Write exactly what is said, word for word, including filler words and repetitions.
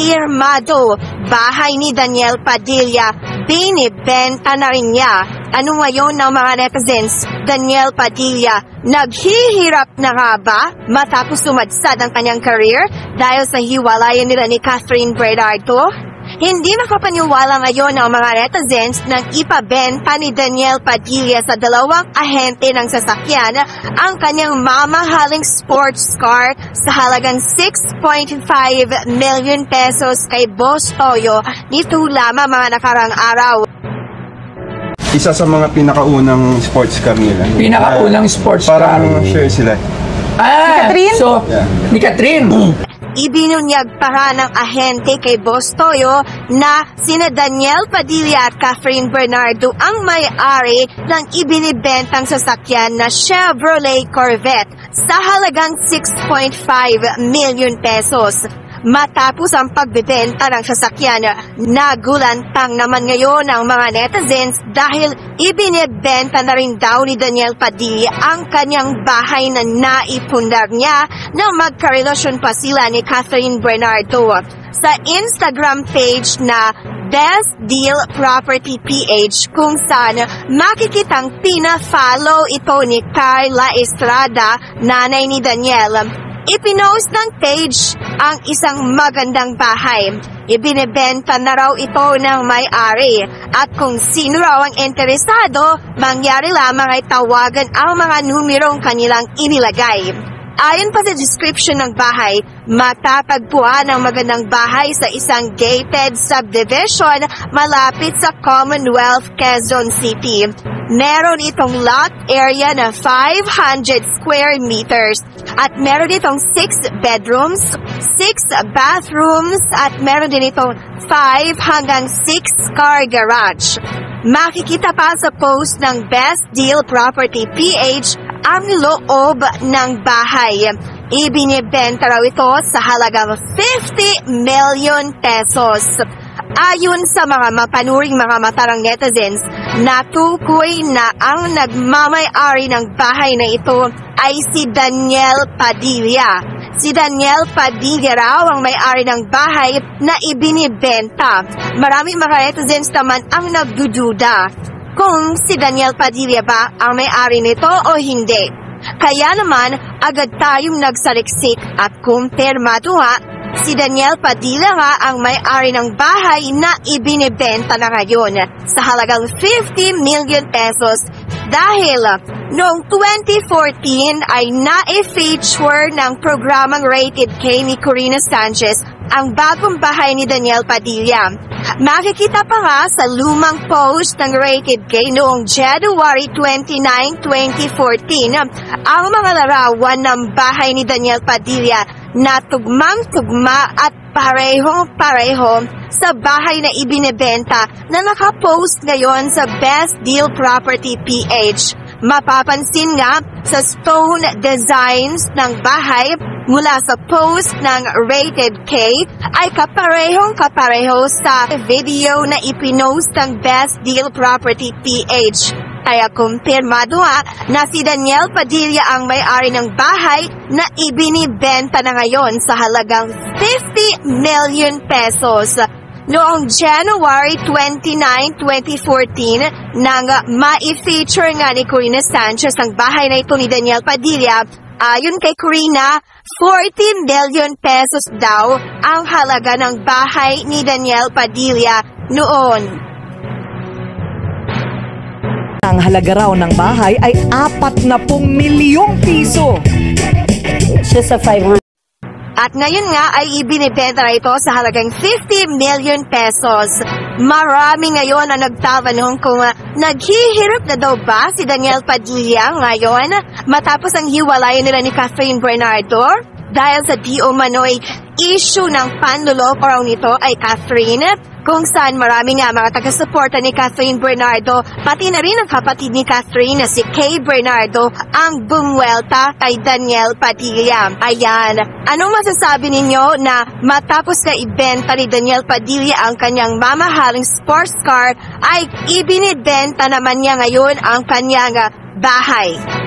kumpirmado, bahay ni Daniel Padilla, binibenta na rin niya. Ano ngayon ng mga netizens? Daniel Padilla, naghihirap na nga ba matapos sumadsad ang kanyang career dahil sa hiwalayan nila ni Catherine Bernardo? Hindi makapaniwala ngayon ang mga netizens nang ipabenta ni Daniel Padilla sa dalawang ahente ng sasakyan ang kanyang mamahaling sports car sa halagang six point five million pesos kay Boss Toyo nito lamang mga nakarang araw. Isa sa mga pinakaunang sports car nila. Pinakaunang sports car. Parang share sila. Ah, Catherine? So, Yeah. ni Catherine. Ibinunyag pa nga ng ahente kay Boss Toyo na sina Daniel Padilla at Catherine Bernardo ang may-ari ng ibinibentang sasakyan na Chevrolet Corvette sa halagang six point five million pesos. Matapos ang pagbebenta ng sasakyan, nagulantang naman ngayon ang mga netizens dahil ibinibenta na rin daw ni Daniel Padilla ang kanyang bahay na naipundar niya nang magkarelasyon pa sila ni Catherine Bernardo. Sa Instagram page na Best Deal Property P H kung saan makikitang pina-follow ito ni Carla Estrada, nanay ni Daniel. Ipinost ng page ang isang magandang bahay. Ibinebenta na raw ito ng may-ari. At kung sino raw ang interesado, mangyari lamang ay tawagan ang mga numerong kanilang inilagay. Ayon pa sa description ng bahay, matatagpuan ang magandang bahay sa isang gated subdivision malapit sa Commonwealth, Quezon City. Meron itong lot area na five hundred square meters at meron itong six bedrooms, six bathrooms at meron din itong five hanggang six car garage. Makikita pa sa post ng Best Deal Property P H ang loob ng bahay. Ibinibenta raw ito sa halagang fifty million pesos. Ayon sa mga mapanuring mga matarang netizens, natukoy na ang nagmamay-ari ng bahay na ito ay si Daniel Padilla. Si Daniel Padilla raw ang may-ari ng bahay na ibinibenta. Maraming mga netizens naman ang nagdududa kung si Daniel Padilla ba ang may-ari nito o hindi. Kaya naman, agad tayong nagsaliksik at kumpirmado nga, si Daniel Padilla nga ang may-ari ng bahay na ibinibenta na ngayon sa halagang fifty million pesos dahil noong twenty fourteen ay na-feature ng programang Rated K ni Corina Sanchez ang bagong bahay ni Daniel Padilla. Makikita pa nga sa lumang post ng Rated K noong January twenty-ninth, twenty fourteen ang mga larawan ng bahay ni Daniel Padilla na tugmang-tugma at parehong-pareho sa bahay na ibinebenta na nakapost ngayon sa Best Deal Property P H. Mapapansin nga sa stone designs ng bahay mula sa post ng Rated K ay kaparehong-kapareho sa video na ipinost ng Best Deal Property P H. Kaya kumpirmado nga na si Daniel Padilla ang may-ari ng bahay na ibinibenta na ngayon sa halagang fifty million pesos. Noong January twenty-ninth, twenty fourteen, nang ma-feature nga ni Corina Sanchez ang bahay na ito ni Daniel Padilla, ayon kay Corina, forty million pesos daw ang halaga ng bahay ni Daniel Padilla noon. Ang halaga raw ng bahay ay apat na pong milyong piso. Siya sa five hundred. At ngayon nga ay ibinibenta na ito sa halagang fifty million pesos. Marami ngayon ang nagtatanong kung uh, naghihirap na daw ba si Daniel Padilla ngayon matapos ang hiwalayan nila ni Catherine Bernardo dahil sa di umano'y issue ng panluloko raw nito ay Catherine, kung saan marami nga mga taga-suporta ni Catherine Bernardo, pati na rin ang kapatid ni Catherine na si Kay Bernardo ang bumwelta kay Daniel Padilla. Ayan, anong masasabi ninyo na matapos na ibenta ni Daniel Padilla ang kanyang mamahaling sports car ay ibinibenta naman niya ngayon ang kanyang bahay?